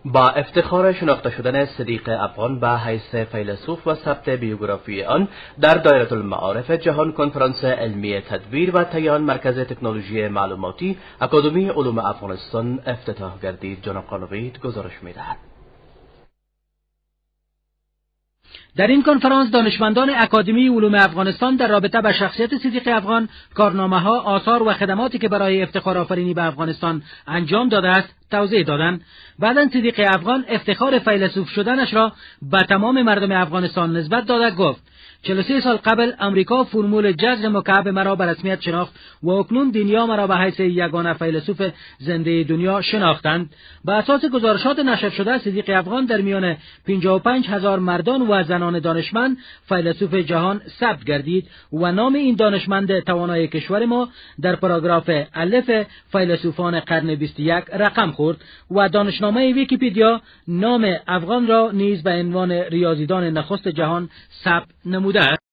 با افتخار شناخته شدن صدیق افغان به حیث فیلسوف و ثبت بیوگرافی آن در دایره المعارف جهان کنفرانس علمی تدبیر و تیان مرکز تکنولوژی معلوماتی اکادمی علوم افغانستان افتتاح گردید. جناب قانوید گزارش می‌دهد. در این کنفرانس دانشمندان اکادمی علوم افغانستان در رابطه با شخصیت صدیق افغان، کارنامه‌ها، آثار و خدماتی که برای افتخار آفرینی به افغانستان انجام داده است توضیح دادند. بعداً صدیق افغان افتخار فیلسوف شدنش را به تمام مردم افغانستان نسبت داده گفت: 43 سال قبل امریکا فرمول جذر مکعب مرا به رسمیت شناخت و اکنون دنیا مرا به حیث یگانه فیلسوف زنده دنیا شناختند. به اساس گزارشات نشر شده، صدیق افغان در میان 55,000 مردان و زنان دانشمند فیلسوف جهان ثبت گردید و نام این دانشمند توانای کشور ما در پاراگراف الف فیلسوفان قرن 21 رقم خورد و دانشنامه ویکیپدیا نام افغان را نیز به عنوان ریاضیدان نخست جهان ثبت نموده است.